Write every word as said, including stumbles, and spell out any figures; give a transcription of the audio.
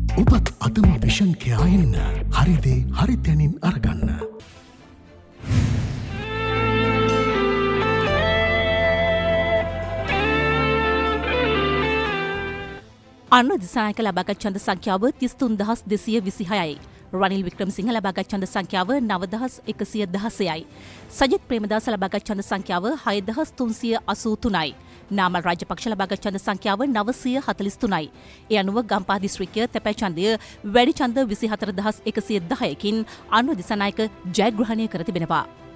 ඔබත් අදම vision care එන්න. හරිදේ හරිතැනින් අරගන්න. අනුර දිසානායක ලබාගත් ඡන්ද සංඛ්‍යාව තිස් තුන් දහස් දෙසිය විසිහයයි. රනිල් වික්‍රමසිංහ ලබාගත් ඡන්ද සංඛ්‍යාව නව දහස් එකසිය දහසයයි. සජිත් ප්‍රේමදාස ලබාගත් ඡන්ද සංඛ්‍යාව හය දහස් තුන්සිය අසූ තුනයි. නාමල් රාජපක්ෂ ලබාගත් ඡන්ද සංඛ්‍යාව නවසිය හතළිස් තුනයි. ඒ අනුව ගම්පහ දිස්ත්‍රික්කය තැපැල් ඡන්දය වැඩි ඡන්ද විසිහතර දහස් එකසිය දහයකින් අනුර දිසානායක ජයග්‍රහණය කර තිබෙනවා.